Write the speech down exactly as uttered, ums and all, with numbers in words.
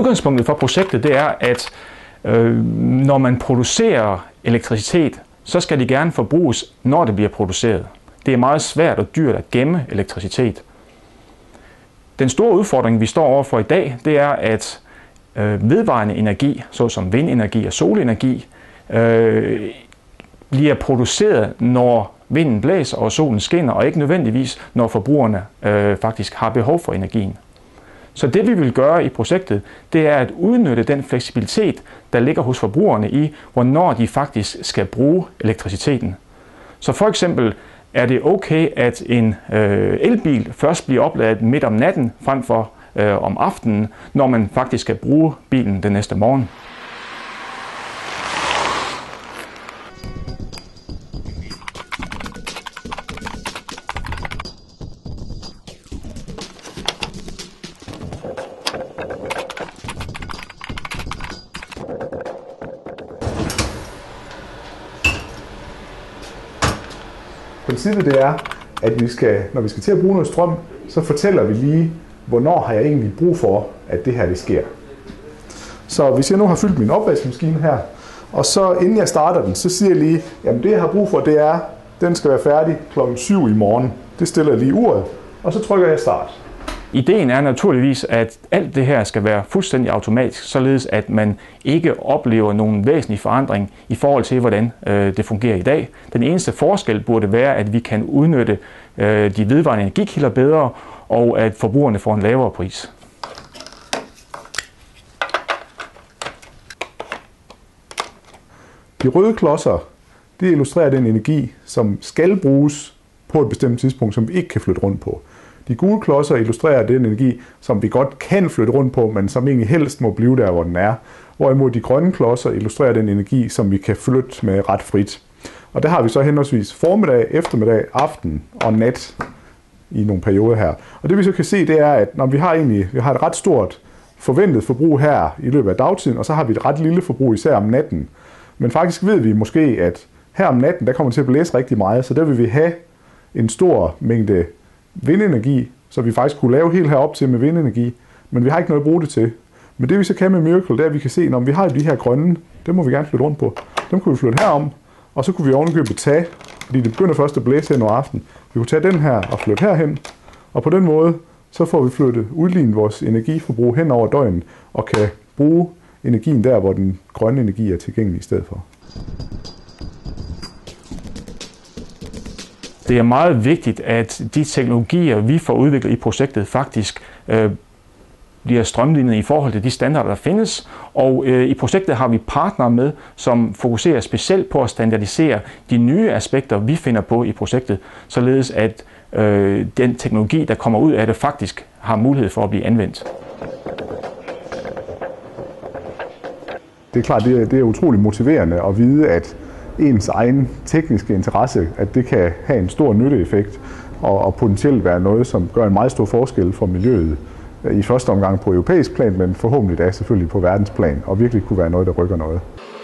udgangspunktet for projektet det er, at øh, når man producerer elektricitet, så skal det gerne forbruges, når det bliver produceret. Det er meget svært og dyrt at gemme elektricitet. Den store udfordring, vi står overfor i dag, det er, at øh, vedvarende energi, såsom vindenergi og solenergi, øh, bliver produceret, når vinden blæser og solen skinner, og ikke nødvendigvis, når forbrugerne øh, faktisk har behov for energien. Så det vi vil gøre i projektet, det er at udnytte den fleksibilitet, der ligger hos forbrugerne i, hvornår de faktisk skal bruge elektriciteten. Så for eksempel er det okay, at en øh, elbil først bliver opladet midt om natten, frem for øh, om aftenen, når man faktisk skal bruge bilen den næste morgen. Princippet det er, at vi skal, når vi skal til at bruge noget strøm, så fortæller vi lige, hvornår har jeg egentlig brug for, at det her det sker. Så hvis jeg nu har fyldt min opvaskemaskine her, og så inden jeg starter den, så siger jeg lige, jamen det jeg har brug for, det er, den skal være færdig klokken syv i morgen. Det stiller jeg lige uret, og så trykker jeg start. Ideen er naturligvis, at alt det her skal være fuldstændig automatisk, således at man ikke oplever nogen væsentlig forandring i forhold til, hvordan øh, det fungerer i dag. Den eneste forskel burde være, at vi kan udnytte øh, de vedvarende energikilder bedre, og at forbrugerne får en lavere pris. De røde klodser, det illustrerer den energi, som skal bruges på et bestemt tidspunkt, som vi ikke kan flytte rundt på. De gule klodser illustrerer den energi, som vi godt kan flytte rundt på, men som egentlig helst må blive der, hvor den er. Hvorimod de grønne klodser illustrerer den energi, som vi kan flytte med ret frit. Og der har vi så henholdsvis formiddag, eftermiddag, aften og nat i nogle perioder her. Og det vi så kan se, det er, at når vi har, egentlig, vi har et ret stort forventet forbrug her i løbet af dagtiden, og så har vi et ret lille forbrug især om natten. Men faktisk ved vi måske, at her om natten, der kommer til at blæse rigtig meget, så der vil vi have en stor mængde vindenergi, så vi faktisk kunne lave helt herop til med vindenergi, men vi har ikke noget at bruge det til. Men det vi så kan med Miracle, det er, at vi kan se, når vi har de her grønne, dem må vi gerne flytte rundt på. Dem kunne vi flytte herom, og så kunne vi ovenikøbet tage, fordi det begynder først at blæse hen over aften. Vi kunne tage den her og flytte herhen, og på den måde, så får vi flyttet, udlignet vores energiforbrug hen over døgnet, og kan bruge energien der, hvor den grønne energi er tilgængelig i stedet for. Det er meget vigtigt, at de teknologier, vi får udviklet i projektet, faktisk øh, bliver strømlinet i forhold til de standarder, der findes. Og øh, i projektet har vi partnere med, som fokuserer specielt på at standardisere de nye aspekter, vi finder på i projektet, således at øh, den teknologi, der kommer ud af det, faktisk har mulighed for at blive anvendt. Det er klart, det er, det er utroligt motiverende at vide, at ens egen tekniske interesse, at det kan have en stor nytteeffekt og, og potentielt være noget, som gør en meget stor forskel for miljøet. I første omgang på europæisk plan, men forhåbentlig da selvfølgelig på verdensplan, og virkelig kunne være noget, der rykker noget.